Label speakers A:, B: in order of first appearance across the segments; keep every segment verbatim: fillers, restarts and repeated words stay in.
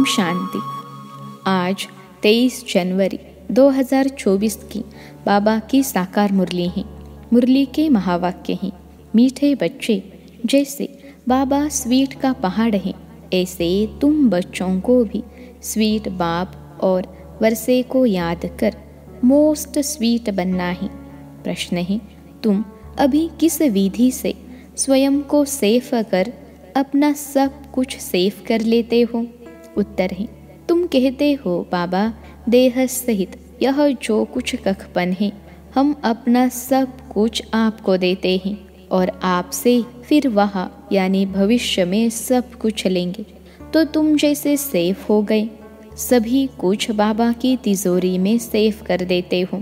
A: शांति। आज तेईस जनवरी दो हज़ार चौबीस की बाबा की साकार मुरली है। मुरली के महावाक्य हैं, मीठे बच्चे, जैसे बाबा स्वीट का पहाड़ है, ऐसे तुम बच्चों को भी स्वीट बाप और वर्षे को याद कर मोस्ट स्वीट बनना है। प्रश्न है, तुम अभी किस विधि से स्वयं को सेफ कर अपना सब कुछ सेफ कर लेते हो? उत्तर है, तुम कहते हो बाबा देह सहित यह जो कुछ कखपन है, हम अपना सब कुछ आपको देते हैं और आपसे फिर वहाँ यानी भविष्य में सब कुछ लेंगे। तो तुम जैसे सेफ हो गए, सभी कुछ बाबा की तिजोरी में सेफ कर देते हो।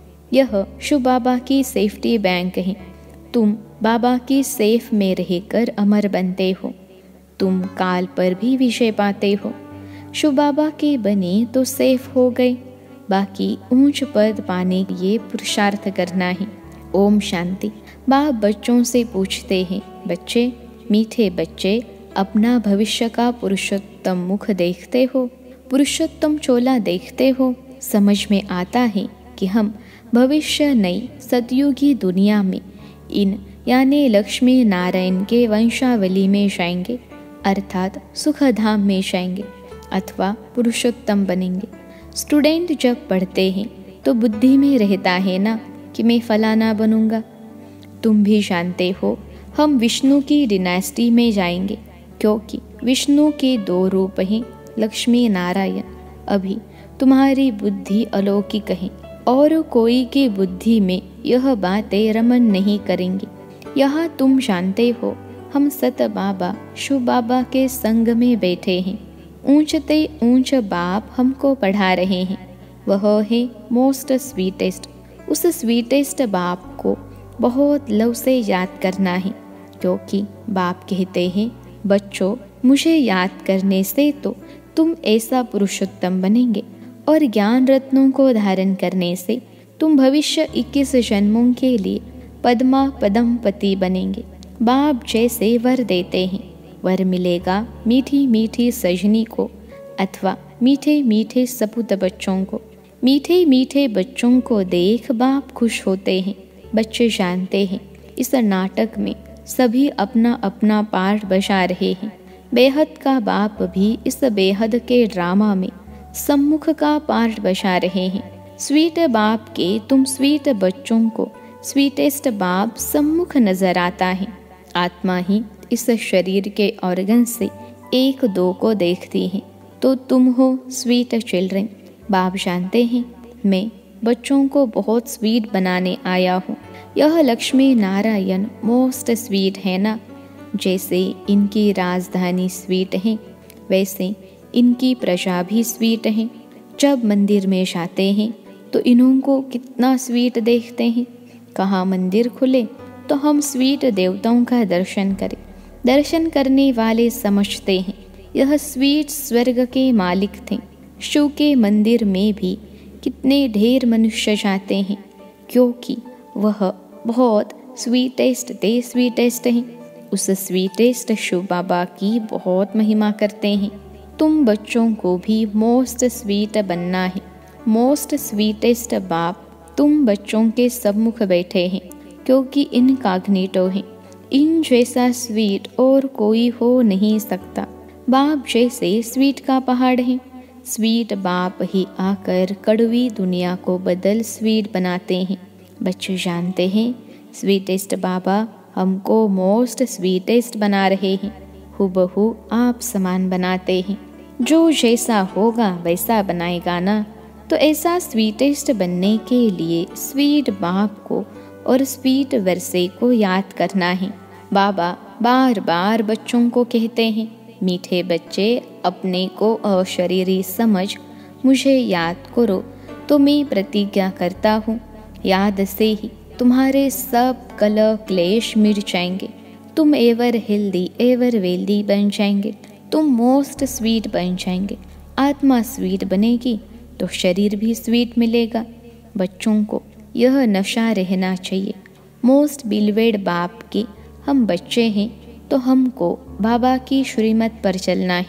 A: यह शिव बाबा की सेफ्टी बैंक है। तुम बाबा की सेफ में रहकर अमर बनते हो। तुम काल पर भी विजय पाते हो। शिव बाबा के बने तो सेफ हो गए, बाकी ऊंच पद पाने के लिए पुरुषार्थ करना है। ओम शांति। बाप बच्चों से पूछते हैं, बच्चे, मीठे बच्चे, अपना भविष्य का पुरुषोत्तम मुख देखते हो? पुरुषोत्तम चोला देखते हो? समझ में आता है कि हम भविष्य नई सतयुगी दुनिया में इन यानी लक्ष्मी नारायण के वंशावली में जाएंगे, अर्थात सुखधाम में जाएंगे अथवा पुरुषोत्तम बनेंगे। स्टूडेंट जब पढ़ते हैं तो बुद्धि में रहता है ना कि मैं फलाना बनूंगा। तुम भी जानते हो हम विष्णु की डिनास्टी में जाएंगे, क्योंकि विष्णु के दो रूप हैं, लक्ष्मी नारायण। अभी तुम्हारी बुद्धि अलौकिक है और कोई की बुद्धि में यह बातें रमन नहीं करेंगी। यहाँ तुम जानते हो हम सत बाबा शिव बाबा के संग में बैठे हैं। ऊंचते ऊंच बाप हमको पढ़ा रहे हैं, वह है मोस्ट स्वीटेस्ट। उस स्वीटेस्ट बाप को बहुत लव से याद करना है, क्योंकि बाप कहते हैं, बच्चों, मुझे याद करने से तो तुम ऐसा पुरुषोत्तम बनेंगे और ज्ञान रत्नों को धारण करने से तुम भविष्य इक्कीस जन्मों के लिए पद्मा पदम पति बनेंगे। बाप जैसे वर देते हैं, वर मिलेगा मीठी मीठी सजनी को अथवा मीठे मीठे सपूत बच्चों को। मीठे मीठे बच्चों को देख बाप खुश होते हैं। बच्चे जानते हैं इस नाटक में सभी अपना अपना पार्ट बजा रहे हैं। बेहद का बाप भी इस बेहद के ड्रामा में सम्मुख का पार्ट बजा रहे हैं। स्वीट बाप के तुम स्वीट बच्चों को स्वीटेस्ट बाप सम्मुख नजर आता है। आत्मा ही इस शरीर के ऑर्गन से एक दो को देखती है, तो तुम हो स्वीट चिल्ड्रन। बाप जानते हैं मैं बच्चों को बहुत स्वीट बनाने आया हूँ। यह लक्ष्मी नारायण मोस्ट स्वीट है ना। जैसे इनकी राजधानी स्वीट है, वैसे इनकी प्रजा भी स्वीट है। जब मंदिर में जाते हैं तो इन्हों को कितना स्वीट देखते हैं। कहाँ मंदिर खुले तो हम स्वीट देवताओं का दर्शन करें। दर्शन करने वाले समझते हैं यह स्वीट स्वर्ग के मालिक थे। शिव के मंदिर में भी कितने ढेर मनुष्य जाते हैं, क्योंकि वह बहुत स्वीटेस्ट थे स्वीटेस्ट हैं। उस स्वीटेस्ट शिव बाबा की बहुत महिमा करते हैं। तुम बच्चों को भी मोस्ट स्वीट बनना है। मोस्ट स्वीटेस्ट बाप तुम बच्चों के सम्मुख बैठे हैं, क्योंकि इनकॉग्निटो है। इन जैसा स्वीट और कोई हो नहीं सकता। बाप जैसे स्वीट का पहाड़ है। स्वीट बाप ही आकर कड़वी दुनिया को बदल स्वीट बनाते हैं। बच्चे जानते हैं स्वीटेस्ट बाबा हमको मोस्ट स्वीटेस्ट बना रहे हैं। हूबहू आप समान बनाते हैं। जो जैसा होगा वैसा बनाएगा ना। तो ऐसा स्वीटेस्ट बनने के लिए स्वीट बाप को और स्वीट वर्षे को याद करना है। बाबा बार बार बच्चों को कहते हैं, मीठे बच्चे, अपने को अशरीरी समझ मुझे याद करो तो मैं प्रतिज्ञा करता हूँ, याद से ही तुम्हारे सब कलह क्लेश मिट जाएंगे। तुम एवर हेल्दी एवर वेल्दी बन जाएंगे। तुम मोस्ट स्वीट बन जाएंगे। आत्मा स्वीट बनेगी तो शरीर भी स्वीट मिलेगा। बच्चों को यह नशा रहना चाहिए। मोस्ट बिलवेड बाप के हम बच्चे हैं, तो हमको बाबा की श्रीमत पर चलना है।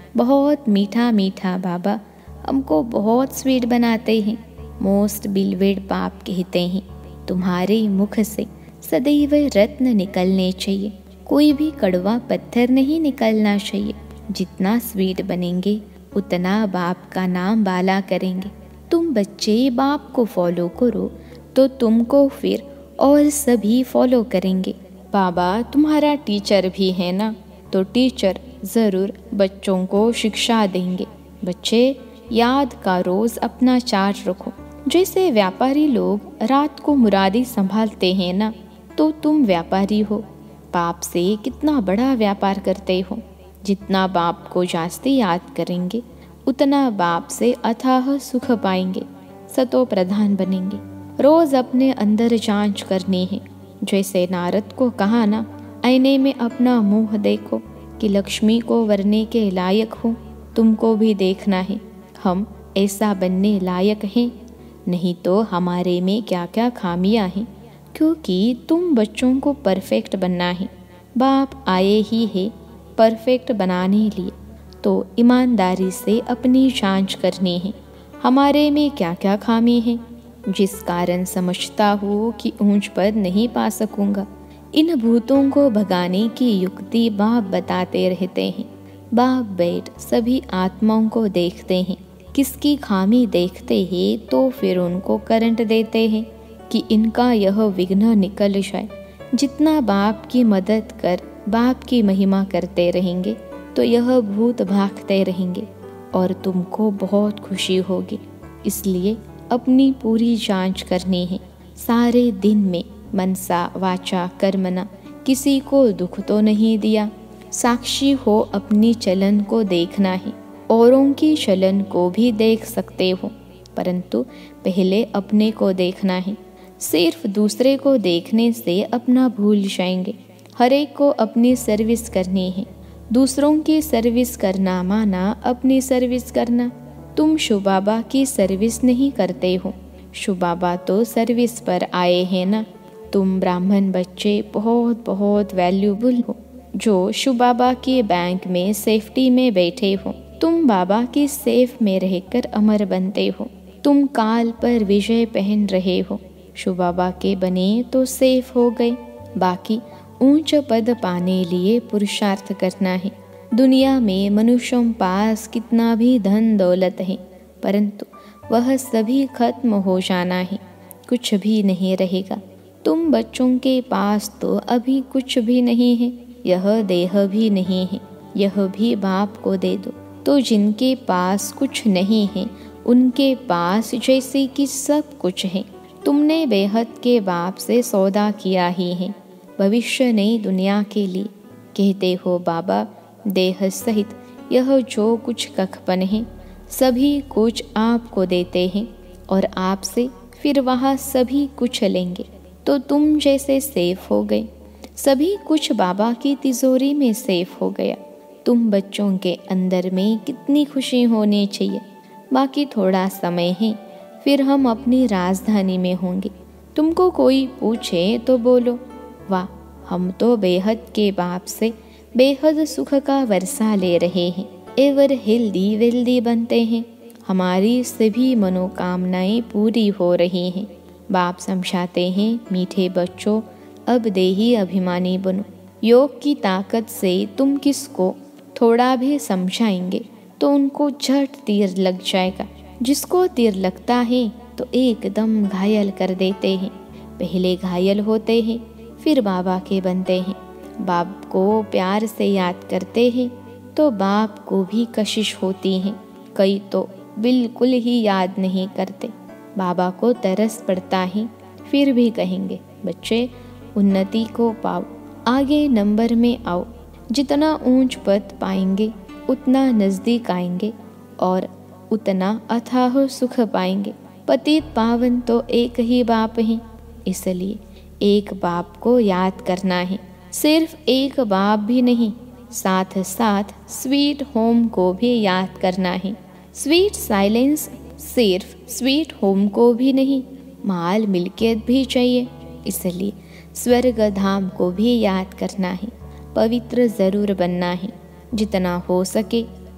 A: बहुत मीठा मीठा बाबा हमको बहुत स्वीट बनाते हैं। मोस्ट बिलवेड बाप कहते हैं, तुम्हारे मुख से सदैव रत्न निकलने चाहिए, कोई भी कड़वा पत्थर नहीं निकलना चाहिए। जितना स्वीट बनेंगे उतना बाप का नाम बाला करेंगे। तुम बच्चे बाप को फॉलो करो तो तुमको फिर और सभी फॉलो करेंगे। बाबा तुम्हारा टीचर भी है ना, तो टीचर ज़रूर बच्चों को शिक्षा देंगे। बच्चे याद का रोज़ अपना चार्ट रखो। जैसे व्यापारी लोग रात को मुरादी संभालते हैं ना, तो तुम व्यापारी हो, बाप से कितना बड़ा व्यापार करते हो। जितना बाप को जास्ती याद करेंगे उतना बाप से अथाह सुख पाएंगे, सतो प्रधान बनेंगे। रोज़ अपने अंदर जांच करनी है। जैसे नारद को कहा ना, आईने में अपना मुंह देखो कि लक्ष्मी को वरने के लायक हो। तुमको भी देखना है हम ऐसा बनने लायक हैं, नहीं तो हमारे में क्या क्या खामियां हैं। क्योंकि तुम बच्चों को परफेक्ट बनना है। बाप आए ही है परफेक्ट बनाने लिए, तो ईमानदारी से अपनी जांच करनी है हमारे में क्या क्या खामी है, जिस कारण समझता हूँ कि ऊंच पद नहीं पा सकूंगा। इन भूतों को भगाने की युक्ति बाप बताते रहते हैं। बाप बैठ सभी आत्माओं को देखते हैं, किसकी खामी देखते हैं तो फिर उनको करंट देते हैं कि इनका यह विघ्न निकल जाए। जितना बाप की मदद कर बाप की महिमा करते रहेंगे तो यह भूत भागते रहेंगे और तुमको बहुत खुशी होगी। इसलिए अपनी पूरी जांच करनी है। सारे दिन में मनसा वाचा कर्मना किसी को दुख तो नहीं दिया। साक्षी हो अपनी चलन को देखना है। औरों की चलन को भी देख सकते हो, परंतु पहले अपने को देखना है। सिर्फ दूसरे को देखने से अपना भूल जाएंगे। हर एक को अपनी सर्विस करनी है। दूसरों की सर्विस करना माना अपनी सर्विस करना। तुम शिव बाबा की सर्विस नहीं करते हो, शिव बाबा तो सर्विस पर आए हैं ना। तुम ब्राह्मण बच्चे बहुत बहुत वैल्यूबल हो, जो शिव बाबा के बैंक में सेफ्टी में बैठे हो। तुम बाबा की सेफ में रहकर अमर बनते हो। तुम काल पर विजय पहन रहे हो। शिव बाबा के बने तो सेफ हो गए। बाकी ऊंच पद पाने लिए पुरुषार्थ करना है। दुनिया में मनुष्यों पास कितना भी धन दौलत है, परंतु वह सभी खत्म हो जाना है, कुछ भी नहीं रहेगा। तुम बच्चों के पास तो अभी कुछ भी नहीं है, यह देह भी नहीं है, यह भी बाप को दे दो। तो जिनके पास कुछ नहीं है उनके पास जैसे कि सब कुछ है। तुमने बेहद के बाप से सौदा किया ही है, भविष्य नई दुनिया के लिए। कहते हो बाबा देह सहित यह जो कुछ कखपन है सभी कुछ आपको देते हैं और आपसे फिर वहाँ सभी कुछ लेंगे। तो तुम जैसे सेफ हो गए, सभी कुछ बाबा की तिजोरी में सेफ हो गया। तुम बच्चों के अंदर में कितनी खुशी होनी चाहिए। बाकी थोड़ा समय है, फिर हम अपनी राजधानी में होंगे। तुमको कोई पूछे तो बोलो, वाह हम तो बेहद के बाप से बेहद सुख का वर्षा ले रहे हैं, एवर हेल्दी वेल्दी बनते हैं, हमारी सभी मनोकामनाएं पूरी हो रही हैं। बाप समझाते हैं, मीठे बच्चों अब देही अभिमानी बनो। योग की ताकत से तुम किसको थोड़ा भी समझाएंगे तो उनको झट तीर लग जाएगा। जिसको तीर लगता है तो एकदम घायल कर देते हैं। पहले घायल होते हैं फिर बाबा के बनते हैं। बाप को प्यार से याद करते हैं तो बाप को भी कशिश होती है। कई तो बिल्कुल ही याद नहीं करते। बाबा को तरस पड़ता है, फिर भी कहेंगे बच्चे उन्नति को पाओ, आगे नंबर में आओ। जितना ऊंच पद पाएंगे उतना नज़दीक आएंगे और उतना अथाह सुख पाएंगे। पतित पावन तो एक ही बाप है, इसलिए एक बाप को याद करना है। सिर्फ एक बाप भी नहीं, साथ साथ स्वीट होम को भी याद करना है। स्वीट साइलेंस सिर्फ स्वीट होम को भी नहीं, माल मिल्कियत भी चाहिए, इसलिए स्वर्ग धाम को भी याद करना है। पवित्र ज़रूर बनना है। जितना हो सके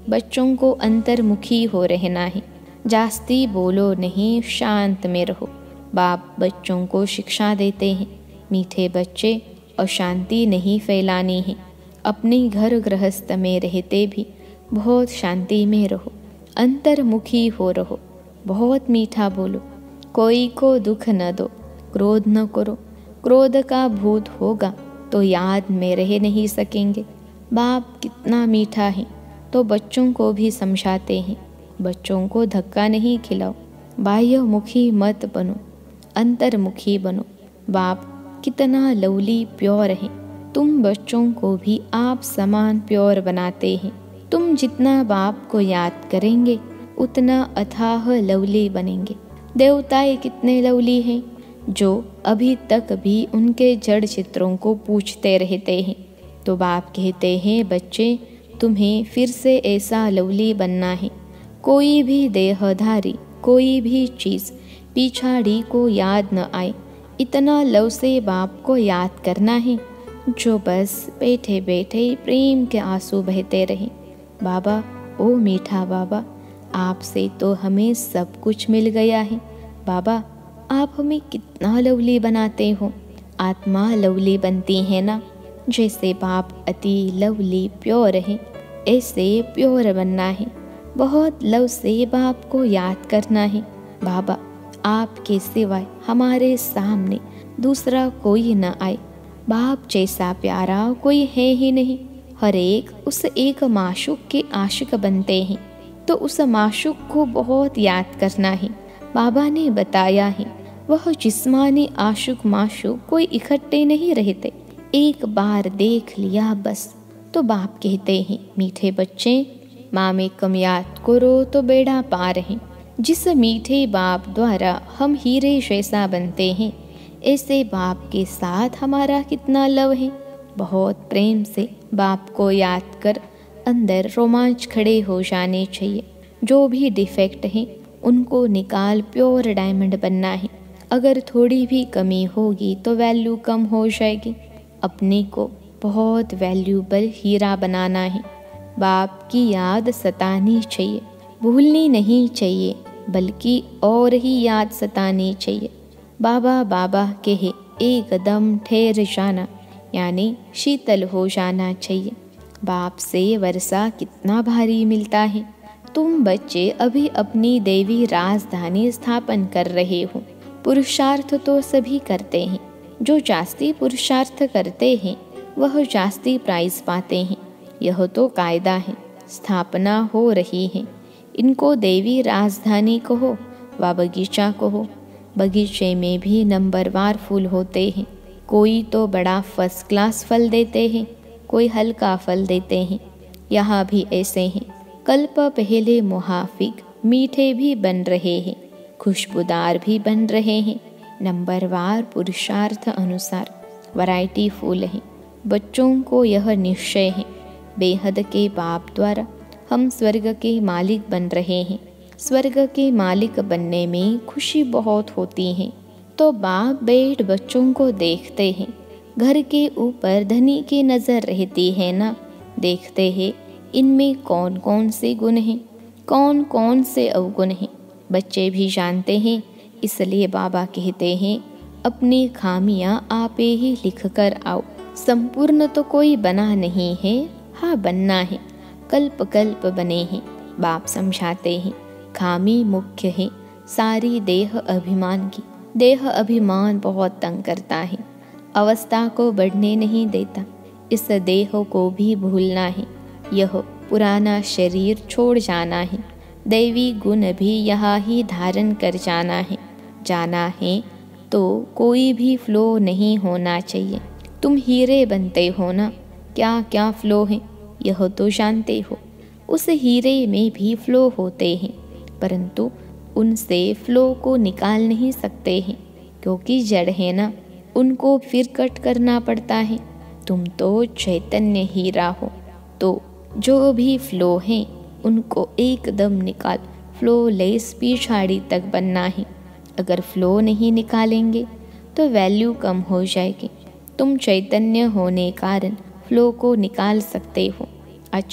A: बच्चों को अंतर्मुखी हो रहना है। जास्ती बोलो नहीं, शांत में रहो। बाप बच्चों को शिक्षा देते हैं, मीठे बच्चे अशांति नहीं फैलानी है। अपने घर गृहस्थ में रहते भी बहुत शांति में रहो, अंतर्मुखी हो रहो, बहुत मीठा बोलो, कोई को दुख न दो, क्रोध न करो। क्रोध का भूत होगा तो याद में रह नहीं सकेंगे। बाप कितना मीठा है तो बच्चों को भी समझाते हैं, बच्चों को धक्का नहीं खिलाओ, बाह्यमुखी मत बनो, अंतर्मुखी बनो। बाप कितना लवली प्योर है, तुम बच्चों को भी आप समान प्योर बनाते हैं। तुम जितना बाप को याद करेंगे उतना अथाह लवली बनेंगे। देवताएं कितने लवली हैं, जो अभी तक भी उनके जड़ चित्रों को पूछते रहते हैं। तो बाप कहते हैं, बच्चे तुम्हें फिर से ऐसा लवली बनना है। कोई भी देहधारी, कोई भी चीज़ पिछाड़ी को याद न आए, इतना लव से बाप को याद करना है जो बस बैठे बैठे प्रेम के आंसू बहते रहे। बाबा, ओ मीठा बाबा, आपसे तो हमें सब कुछ मिल गया है। बाबा, आप हमें कितना लवली बनाते हो। आत्मा लवली बनती है ना, जैसे बाप अति लवली प्योर है, ऐसे प्योर बनना है। बहुत लव से बाप को याद करना है। बाबा, आपके सिवाय हमारे सामने दूसरा कोई न आए। बाप जैसा प्यारा कोई है ही नहीं। हर एक उस एक माशूक के आशिक बनते हैं, तो उस माशूक को बहुत याद करना है। बाबा ने बताया है, वह जिस्मानी आशिक माशूक कोई इकट्ठे नहीं रहते, एक बार देख लिया बस। तो बाप कहते हैं, मीठे बच्चे माँ में कम याद करो तो बेड़ा पार है। जिस मीठे बाप द्वारा हम हीरे जैसा बनते हैं, ऐसे बाप के साथ हमारा कितना लव है। बहुत प्रेम से बाप को याद कर अंदर रोमांच खड़े हो जाने चाहिए। जो भी डिफेक्ट है उनको निकाल प्योर डायमंड बनना है। अगर थोड़ी भी कमी होगी तो वैल्यू कम हो जाएगी। अपने को बहुत वैल्यूबल हीरा बनाना है। बाप की याद सतानी चाहिए, भूलनी नहीं चाहिए, बल्कि और ही याद सतानी चाहिए। बाबा बाबा कहे एकदम ठहर जाना, यानी शीतल हो जाना चाहिए। बाप से वर्षा कितना भारी मिलता है। तुम बच्चे अभी अपनी देवी राजधानी स्थापन कर रहे हो। पुरुषार्थ तो सभी करते हैं। जो जास्ती पुरुषार्थ करते हैं वह जास्ती प्राइज पाते हैं। यह तो कायदा है। स्थापना हो रही है। इनको देवी राजधानी कहो व बगीचा कहो। बगीचे में भी नंबरवार फूल होते हैं। कोई तो बड़ा फर्स्ट क्लास फल देते हैं, कोई हल्का फल देते हैं। यहाँ भी ऐसे हैं। कल्प पहले मुहाफिक मीठे भी बन रहे हैं, खुशबूदार भी बन रहे हैं। नंबरवार पुरुषार्थ अनुसार वैरायटी फूल हैं। बच्चों को यह निश्चय है, बेहद के बाप द्वारा हम स्वर्ग के मालिक बन रहे हैं। स्वर्ग के मालिक बनने में खुशी बहुत होती है। तो बाप बैठ बच्चों को देखते हैं। घर के ऊपर धनी की नज़र रहती है ना, देखते हैं इनमें कौन कौन से गुण हैं, कौन कौन से अवगुण हैं। बच्चे भी जानते हैं, इसलिए बाबा कहते हैं अपनी खामियां आपे ही लिख कर आओ। संपूर्ण तो कोई बना नहीं है, हाँ बनना है। कल्प कल्प बने हैं। बाप समझाते हैं खामी मुख्य है सारी देह अभिमान की। देह अभिमान बहुत तंग करता है, अवस्था को बढ़ने नहीं देता। इस देह को भी भूलना है। यह पुराना शरीर छोड़ जाना है। दैवी गुण भी यहाँ ही धारण कर जाना है। जाना है तो कोई भी फ्लो नहीं होना चाहिए। तुम हीरे बनते हो ना, क्या क्या फ्लो है यह तो जानते हो। उस हीरे में भी फ्लो होते हैं, परंतु उनसे फ्लो को निकाल नहीं सकते हैं, क्योंकि जड़ है ना, उनको फिर कट करना पड़ता है। तुम तो चैतन्य हीरा हो, तो जो भी फ्लो हैं उनको एकदम निकाल फ्लो लेस पिछाड़ी तक बनना है। अगर फ्लो नहीं निकालेंगे तो वैल्यू कम हो जाएगी। तुम चैतन्य होने कारण फ्लो को निकाल सकते हो। अच्छा,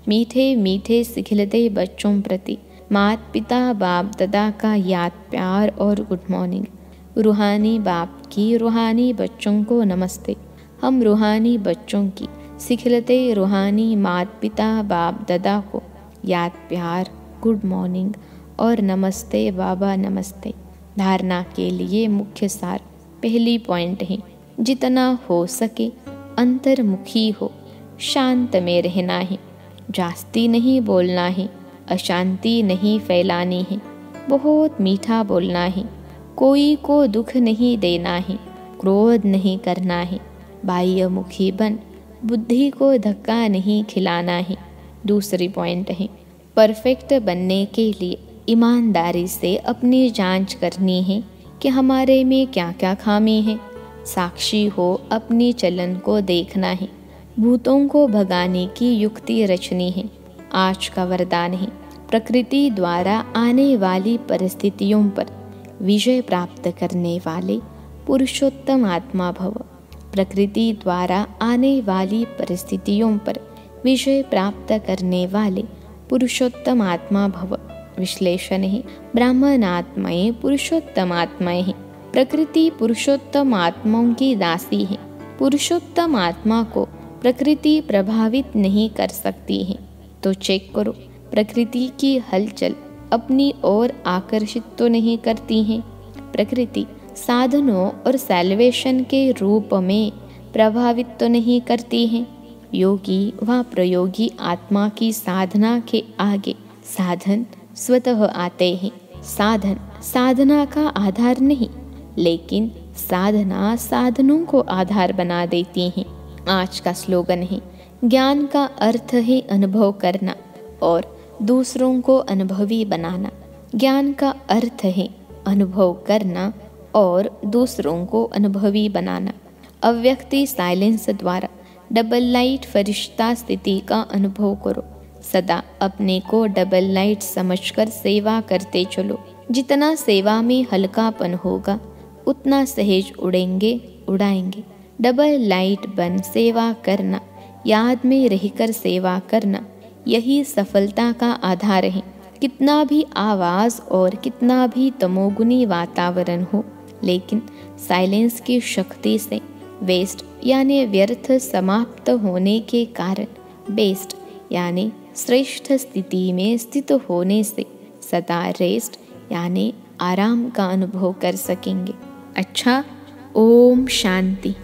A: मीठे मीठे सिखिलते बच्चों प्रति माता पिता बाप दादा का याद प्यार और गुड मॉर्निंग। रूहानी बाप की रूहानी बच्चों को नमस्ते। हम रूहानी बच्चों की सिखिलते रूहानी माता पिता बाप दादा को याद प्यार गुड मॉर्निंग और नमस्ते बाबा नमस्ते। धारणा के लिए मुख्य सार पहली पॉइंट है, जितना हो सके अंतर्मुखी हो, शांत में रहना है, जास्ती नहीं बोलना है, अशांति नहीं फैलानी है, बहुत मीठा बोलना है, कोई को दुख नहीं देना है, क्रोध नहीं करना है, बाह्यमुखी बन बुद्धि को धक्का नहीं खिलाना है। दूसरी पॉइंट है, परफेक्ट बनने के लिए ईमानदारी से अपनी जांच करनी है कि हमारे में क्या क्या खामी है। साक्षी हो अपनी चलन को देखना है, भूतों को भगाने की युक्ति रचनी है। आज का वरदान है, प्रकृति द्वारा आने वाली परिस्थितियों पर विजय प्राप्त करने वाले पुरुषोत्तम आत्मा भव। प्रकृति द्वारा आने वाली परिस्थितियों पर विजय प्राप्त करने वाले पुरुषोत्तम आत्मा भव। विश्लेषण है, ब्राह्मण आत्माएं पुरुषोत्तम आत्माएं हैं। प्रकृति पुरुषोत्तम आत्माओं की दासी है। पुरुषोत्तम आत्मा को प्रकृति प्रभावित नहीं कर सकती है। तो चेक करो, प्रकृति की हलचल अपनी ओर आकर्षित तो नहीं करती है। प्रकृति साधनों और सैल्वेशन के रूप में प्रभावित तो नहीं करती है। योगी व प्रयोगी आत्मा की साधना के आगे साधन स्वतः आते हैं। साधन साधना का आधार नहीं, लेकिन साधना साधनों को आधार बना देती है। आज का स्लोगन है, ज्ञान का अर्थ है अनुभव करना और दूसरों को अनुभवी बनाना। ज्ञान का अर्थ है अनुभव करना और दूसरों को अनुभवी बनाना। अव्यक्ति साइलेंस द्वारा डबल लाइट फरिश्ता स्थिति का अनुभव करो। सदा अपने को डबल लाइट समझकर सेवा करते चलो। जितना सेवा में हल्कापन होगा उतना सहज उड़ेंगे उड़ाएंगे। डबल लाइट बन सेवा करना, याद में रहकर सेवा करना, यही सफलता का आधार है। कितना भी आवाज़ और कितना भी तमोगुनी वातावरण हो, लेकिन साइलेंस की शक्ति से वेस्ट यानी व्यर्थ समाप्त होने के कारण बेस्ट यानी श्रेष्ठ स्थिति में स्थित होने से सदा रेस्ट यानी आराम का अनुभव कर सकेंगे। अच्छा, ओम शांति।